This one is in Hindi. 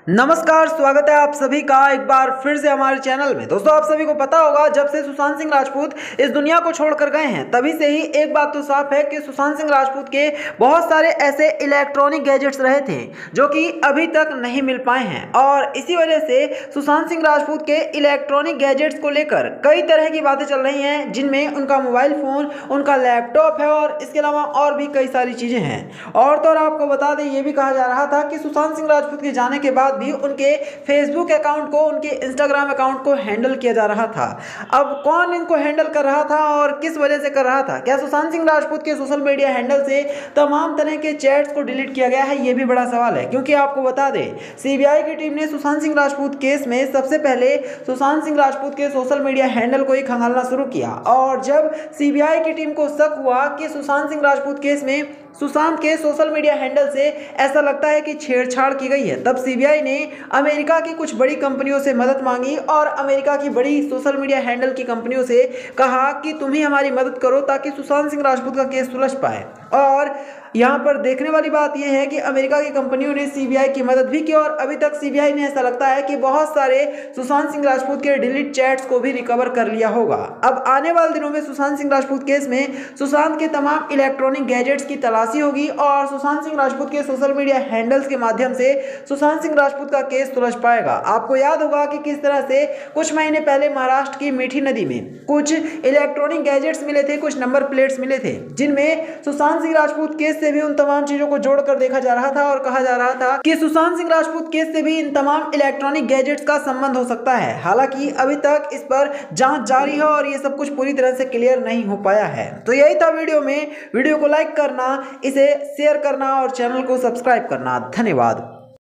नमस्कार, स्वागत है आप सभी का एक बार फिर से हमारे चैनल में। दोस्तों, आप सभी को पता होगा जब से सुशांत सिंह राजपूत इस दुनिया को छोड़कर गए हैं तभी से ही एक बात तो साफ है कि सुशांत सिंह राजपूत के बहुत सारे ऐसे इलेक्ट्रॉनिक गैजेट्स रहे थे जो कि अभी तक नहीं मिल पाए हैं। और इसी वजह से सुशांत सिंह राजपूत के इलेक्ट्रॉनिक गैजेट्स को लेकर कई तरह की बातें चल रही हैं, जिनमें उनका मोबाइल फ़ोन, उनका लैपटॉप है और इसके अलावा और भी कई सारी चीज़ें हैं। और तो और आपको बता दें, ये भी कहा जा रहा था कि सुशांत सिंह राजपूत के जाने के बाद भी उनके फेसबुक अकाउंट को, उनके इंस्टाग्राम अकाउंट को हैंडल किया जा रहा था। अब कौन इनको हैंडल कर रहा था और किस वजह से कर रहा था? क्या सुशांत सिंह राजपूत के सोशल मीडिया हैंडल से तमाम तरह के चैट्स को डिलीट किया गया है? ये भी बड़ा सवाल है, क्योंकि आपको बता दें सीबीआई की टीम ने सुशांत सिंह राजपूत केस में सबसे पहले सुशांत सिंह राजपूत के सोशल मीडिया हैंडल को ही खंगालना शुरू किया। और जब सीबीआई की टीम को शक हुआ कि सुशांत सिंह राजपूत केस में सुशांत के सोशल मीडिया हैंडल से ऐसा लगता है कि छेड़छाड़ की गई है, तब सीबीआई ने अमेरिका की कुछ बड़ी कंपनियों से मदद मांगी और अमेरिका की बड़ी सोशल मीडिया हैंडल की कंपनियों से कहा कि तुम ही हमारी मदद करो ताकि सुशांत सिंह राजपूत का केस सुलझ पाए। और यहाँ पर देखने वाली बात यह है कि अमेरिका की कंपनियों ने सीबीआई की मदद भी की और अभी तक सीबीआई ने ऐसा लगता है कि बहुत सारे सुशांत सिंह राजपूत के डिलीट चैट्स को भी रिकवर कर लिया होगा। अब आने वाले दिनों में सुशांत सिंह राजपूत केस में सुशांत के तमाम इलेक्ट्रॉनिक गैजेट्स की तलाशी होगी और सुशांत सिंह राजपूत के सोशल मीडिया हैंडल्स के माध्यम से सुशांत सिंह राजपूत का केस सुलझ पाएगा। आपको याद होगा कि किस तरह से कुछ महीने पहले महाराष्ट्र की मीठी नदी में कुछ इलेक्ट्रॉनिक गैजेट्स मिले थे, कुछ नंबर प्लेट्स मिले थे, जिनमें सुशांत सिंह राजपूत केस से भी उन तमाम चीजों को जोड़कर देखा जा रहा था और कहा जा रहा था कि सुशांत सिंह राजपूत केस से भी इन तमाम इलेक्ट्रॉनिक गैजेट्स का संबंध हो सकता है। हालांकि अभी तक इस पर जांच जारी है और ये सब कुछ पूरी तरह से क्लियर नहीं हो पाया है। तो यही था वीडियो को लाइक करना, इसे शेयर करना और चैनल को सब्सक्राइब करना। धन्यवाद।